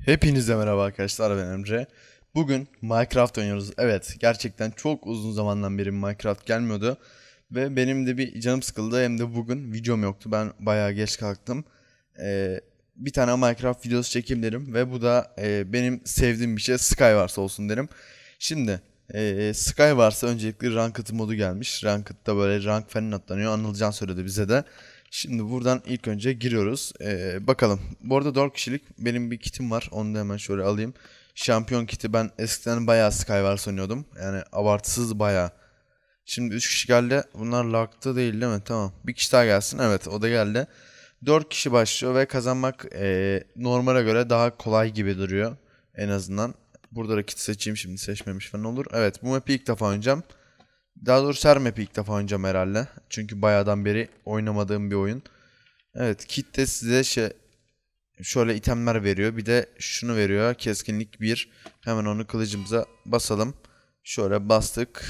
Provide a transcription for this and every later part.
Hepinize merhaba arkadaşlar, ben Emre. Bugün Minecraft oynuyoruz. Evet, gerçekten çok uzun zamandan beri Minecraft gelmiyordu. Ve benim de bir canım sıkıldı, hem de bugün videom yoktu. Ben bayağı geç kalktım. Ee, Bir tane Minecraft videosu çekeyim derim. Ve bu da benim sevdiğim bir şey, Skywars olsun derim. Şimdi Skywars'a öncelikle Ranked modu gelmiş. Ranked'da böyle rank falan atlanıyor. Anılcan söyledi bize de. Şimdi buradan ilk önce giriyoruz. Bakalım. Bu arada 4 kişilik benim bir kitim var. Onu da hemen şöyle alayım. Şampiyon kiti, ben eskiden bayağı Skywars oynuyordum. Yani abartısız bayağı. Şimdi 3 kişi geldi. Bunlar lock'ta değil mi? Tamam. Bir kişi daha gelsin. Evet, o da geldi. 4 kişi başlıyor ve kazanmak normale göre daha kolay gibi duruyor. En azından. Burada da kit seçeyim, şimdi seçmemiş falan olur. Evet, bu map'i ilk defa oynayacağım. Daha doğrusu her map'i ilk defa oynayacağım herhalde. Çünkü bayağıdan beri oynamadığım bir oyun. Evet, kit de size şöyle itemler veriyor. Bir de şunu veriyor. Keskinlik 1. Hemen onu kılıcımıza basalım. Şöyle bastık.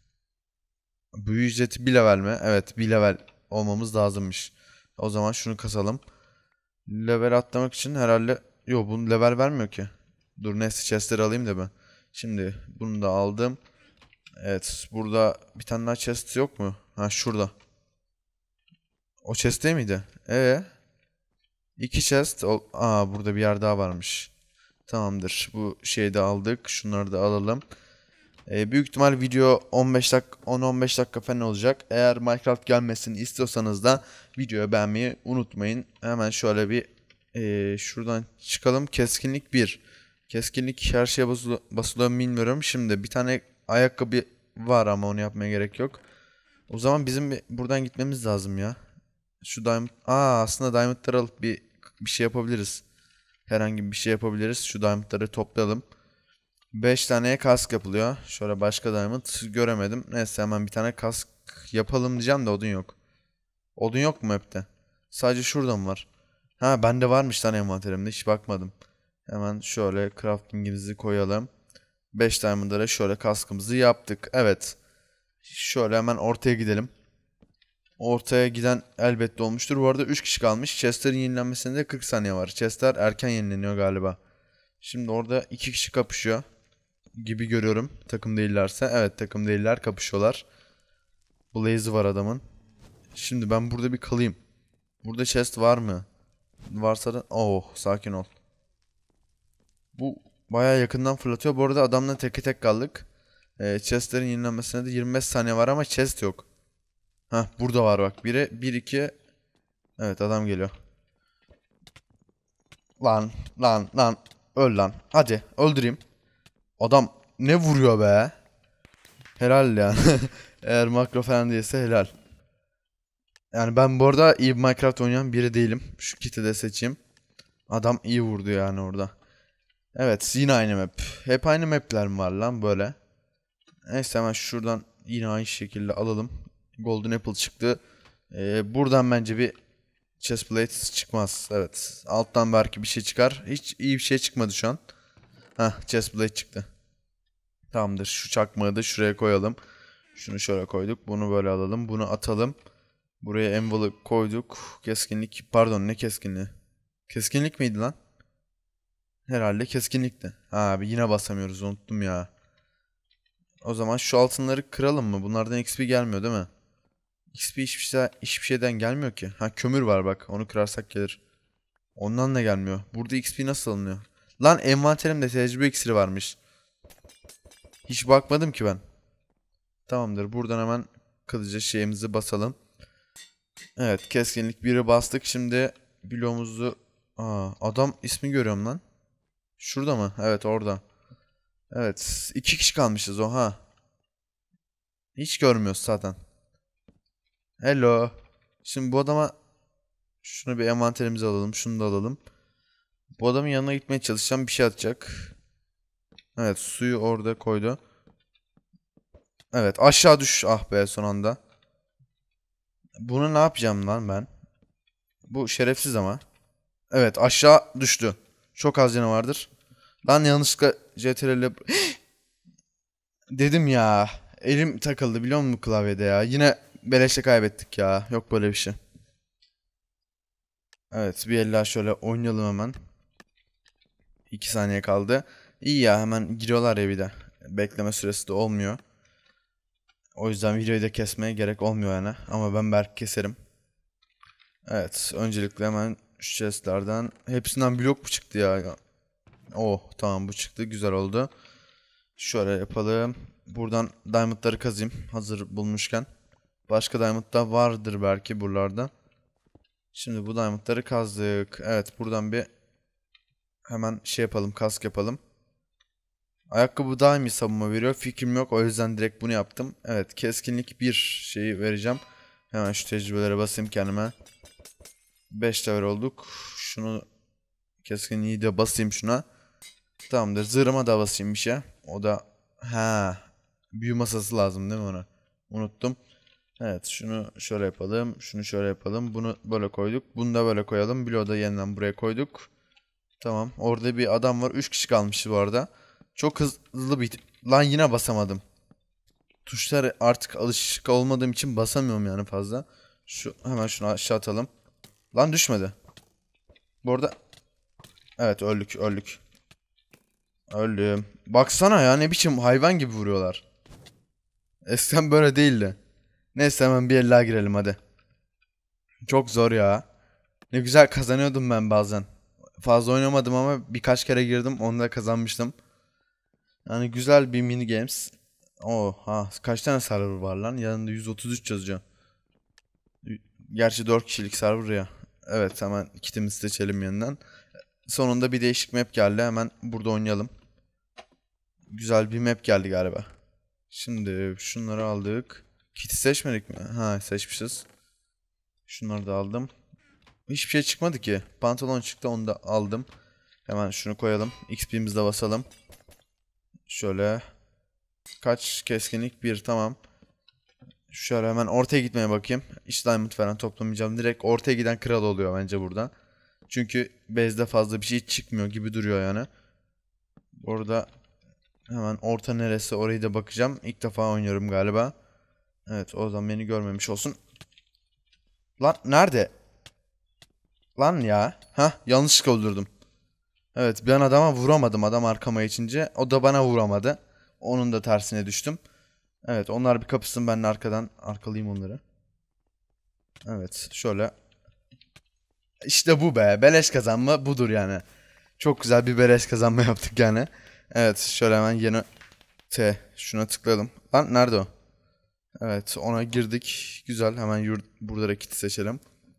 Büyü ücreti 1 level mi? Evet, 1 level olmamız lazımmış. O zaman şunu kasalım. Level atlamak için herhalde... Yo, bunu level vermiyor ki. Dur, neyse, chestleri alayım da ben. Şimdi bunu da aldım. Evet, burada bir tane daha chest yok mu? Ha, şurada. O chest değil miydi? İki chest. Aa, burada bir yer daha varmış. Tamamdır. Bu şeyi de aldık. Şunları da alalım. Büyük ihtimal video 15 dakika, 10-15 dakika falan olacak. Eğer Minecraft gelmesini istiyorsanız da videoyu beğenmeyi unutmayın. Hemen şöyle bir şuradan çıkalım. Keskinlik 1. Keskinlik her şeye basılıyor mu bilmiyorum. Şimdi bir tane ayakkabı var ama onu yapmaya gerek yok. O zaman bizim buradan gitmemiz lazım ya. Şu diamond... aslında diamondları alıp bir şey yapabiliriz. Herhangi bir şey yapabiliriz. Şu diamondları toplayalım. 5 taneye kask yapılıyor. Şöyle başka diamond göremedim. Neyse, hemen bir tane kask yapalım diyeceğim de odun yok. Odun yok mu hepte? Sadece şurada mı var? Ha, bende varmış tane envanterimde, hiç bakmadım. Hemen şöyle craftingimizi koyalım. 5 diamondlara şöyle kaskımızı yaptık. Evet. Şöyle hemen ortaya gidelim. Ortaya giden elbette olmuştur. Bu arada 3 kişi kalmış. Chest'lerin yenilenmesinde de 40 saniye var. Chest'ler erken yenileniyor galiba. Şimdi orada 2 kişi kapışıyor gibi görüyorum. Takım değillerse. Evet, takım değiller, kapışıyorlar. Blaze var adamın. Şimdi ben burada bir kalayım. Burada chest var mı? Varsa da... Oh, sakin ol. Bu bayağı yakından fırlatıyor. Bu arada adamla teke tek kaldık. Chest'lerin yenilenmesine de 25 saniye var ama chest yok. Hah, burada var bak. Biri, bir iki. Evet, adam geliyor. Lan lan. Öl lan. Hadi öldüreyim. Adam ne vuruyor be. Helal yani. Eğer makro falan değilse helal. Yani ben bu arada iyi bir Minecraft oynayan biri değilim. Şu kiti de seçeyim. Adam iyi vurdu yani orada. Evet, yine aynı map. Hep aynı mapler mi var lan böyle? Neyse, hemen şuradan yine aynı şekilde alalım. Golden Apple çıktı. Buradan bence bir chestplate çıkmaz. Evet. Alttan belki bir şey çıkar. Hiç iyi bir şey çıkmadı şu an. Hah, chestplate çıktı. Tamamdır. Şu çakmağı da şuraya koyalım. Şunu şöyle koyduk. Bunu böyle alalım. Bunu atalım. Buraya envalı koyduk. Keskinlik. Pardon, ne keskinliği? Keskinlik miydi lan? Herhalde keskinlikti. Abi yine basamıyoruz, unuttum ya. O zaman şu altınları kıralım mı? Bunlardan XP gelmiyor değil mi? XP hiçbir şeyden gelmiyor ki. Ha, kömür var bak. Onu kırarsak gelir. Ondan da gelmiyor. Burada XP nasıl alınıyor? Lan, envanterimde tecrübe iksiri varmış. Hiç bakmadım ki ben. Tamamdır. Buradan hemen kılıcı şeyimizi basalım. Evet, keskinlik 1'i bastık. Şimdi bloğumuzu... Adam ismi görüyorum lan. Şurada mı? Evet, orada. Evet, 2 kişi kalmışız, oha. Hiç görmüyoruz zaten. Hello. Şimdi bu adama şunu bir envanterimize alalım. Şunu da alalım. Bu adamın yanına gitmeye çalışacağım. Bir şey atacak. Evet, suyu orada koydu. Evet, aşağı düş. Ah be, son anda. Bunu ne yapacağım lan ben? Bu şerefsiz ama. Evet, aşağı düştü. Çok az canı vardır. Lan, yanlışlıkla CTRL dedim ya. Elim takıldı biliyor musun klavyede ya. Yine beleşte kaybettik ya. Yok böyle bir şey. Evet, bir eller şöyle oynayalım hemen. 2 saniye kaldı. İyi ya, hemen giriyorlar ya bir de. Bekleme süresi de olmuyor. O yüzden videoyu da kesmeye gerek olmuyor yani. Ama ben belki keserim. Evet, öncelikle hemen şu chestlerden hepsinden blok mu çıktı ya? Oh tamam, bu çıktı, güzel oldu. Şöyle yapalım. Buradan diamondları kazayım hazır bulmuşken. Başka diamond da vardır belki buralarda. Şimdi bu diamondları kazdık. Evet, buradan bir hemen şey yapalım, kask yapalım. Ayakkabı daha iyi savunma veriyor. Fikrim yok, o yüzden direkt bunu yaptım. Evet, keskinlik bir şeyi vereceğim. Hemen şu tecrübelere basayım kendime. 5 level olduk. Şunu, keskinliği de basayım şuna. Tamamdır. Zırhıma da basayım bir şey. O da büyü masası lazım değil mi ona? Unuttum. Evet, şunu şöyle yapalım. Şunu şöyle yapalım. Bunu böyle koyduk. Bunu da böyle koyalım. Bloğu da yeniden buraya koyduk. Tamam. Orada bir adam var. 3 kişi kalmıştı bu arada. Çok hızlı bir... Lan yine basamadım. Tuşlara artık alışık olmadığım için basamıyorum yani fazla. Hemen şunu aşağı atalım. Lan düşmedi. Bu arada... Evet, öldük öldük. Öldüm. Baksana ya, ne biçim hayvan gibi vuruyorlar. Eskiden böyle değildi. Neyse, hemen bir el daha girelim hadi. Çok zor ya. Ne güzel kazanıyordum ben bazen. Fazla oynamadım ama birkaç kere girdim, onda kazanmıştım. Yani güzel bir mini games. Oha, kaç tane server var lan? Yanında 133 yazıyor. Gerçi 4 kişilik server ya. Evet, hemen kitimizi seçelim yeniden. Sonunda bir değişik map geldi. Hemen burada oynayalım. Güzel bir map geldi galiba. Şimdi şunları aldık. Kit'i seçmedik mi? Ha, seçmişiz. Şunları da aldım. Hiçbir şey çıkmadı ki. Pantolon çıktı, onu da aldım. Hemen şunu koyalım. XP'mizi de basalım. Şöyle. Kaç keskinlik? Bir, tamam. Şöyle hemen ortaya gitmeye bakayım. Hiç diamond falan toplamayacağım. Direkt ortaya giden kral oluyor bence burada. Çünkü base'de fazla bir şey çıkmıyor gibi duruyor yani. Orada hemen orta neresi, orayı da bakacağım. İlk defa oynuyorum galiba. Evet, o zaman beni görmemiş olsun. Lan nerede? Lan ya. Hah, yanlışlıkla öldürdüm. Evet, ben adama vuramadım, adam arkama geçince. O da bana vuramadı. Onun da tersine düştüm. Evet, onlar bir kapışsın, ben de arkadan arkalayayım onları. Evet, şöyle. İşte bu be. Beleş kazanma budur yani. Çok güzel bir beleş kazanma yaptık yani. Evet, şöyle hemen yeni şuna tıkladım. Lan nerede o? Evet, ona girdik. Güzel, hemen burada raketi seçelim.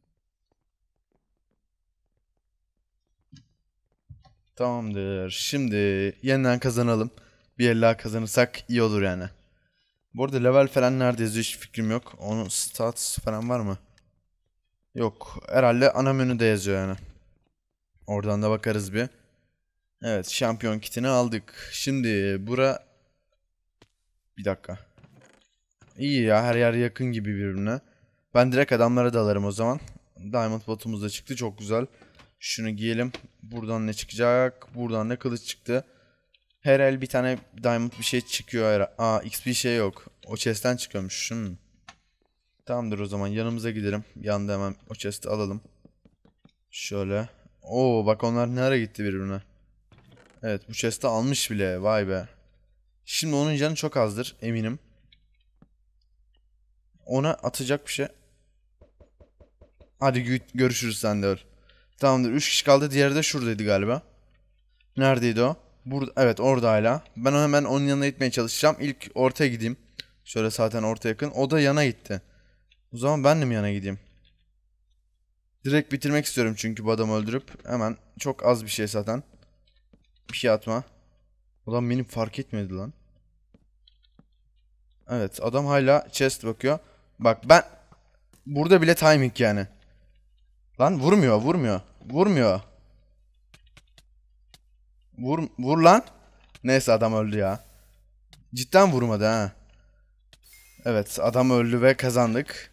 Tamamdır. Şimdi yeniden kazanalım. Bir el daha kazanırsak iyi olur yani. Bu arada level falan nerede yazıyor hiç fikrim yok. Onun stats falan var mı? Yok. Herhalde ana menüde yazıyor yani. Oradan da bakarız bir. Evet, şampiyon kitini aldık. Şimdi bir dakika. İyi ya, her yer yakın gibi birbirine. Ben direkt adamlara dalarım o zaman. Diamond botumuz da çıktı, çok güzel. Şunu giyelim. Buradan ne çıkacak? Buradan ne kılıç çıktı. Her el bir tane diamond bir şey çıkıyor. XP şey yok. O chest'ten çıkıyormuş. Tamamdır, o zaman yanımıza gidelim. Yanında hemen o chest'i alalım. Şöyle. Oo bak, onlar ne ara gitti birbirine. Evet, bu chest'i almış bile. Vay be. Şimdi onun canı çok azdır eminim. Ona atacak bir şey. Hadi görüşürüz, sen de öl. Tamamdır, 3 kişi kaldı. Diğeri de şuradaydı galiba. Neredeydi o? Burada, evet, orada hala. Ben hemen onun yanına gitmeye çalışacağım. İlk ortaya gideyim. Şöyle, zaten orta yakın. O da yana gitti. O zaman ben de mi yana gideyim? Direkt bitirmek istiyorum çünkü bu adamı öldürüp. Hemen, çok az bir şey zaten. Bir şey atma. Adam beni fark etmedi lan. Evet, adam hala chest bakıyor. Bak ben burada bile timing yani. Lan vurmuyor, vurmuyor. Vurmuyor. Vur lan. Neyse, adam öldü ya. Cidden vurmadı ha. Evet, adam öldü ve kazandık.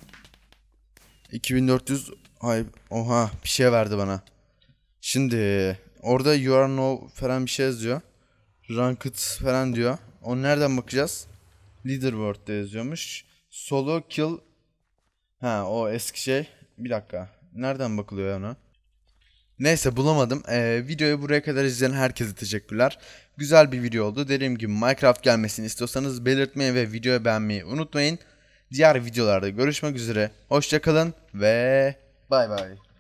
2400, ay oha, bir şey verdi bana. Şimdi orada you are no falan bir şey yazıyor. Ranked falan diyor. Onu nereden bakacağız? Leaderboard'da yazıyormuş. Solo kill. Ha, o eski şey. Bir dakika. Nereden bakılıyor ona? Neyse bulamadım. Videoyu buraya kadar izleyen herkese teşekkürler. Güzel bir video oldu. Dediğim gibi Minecraft gelmesini istiyorsanız belirtmeyi ve videoyu beğenmeyi unutmayın. Diğer videolarda görüşmek üzere. Hoşça kalın ve bay bay.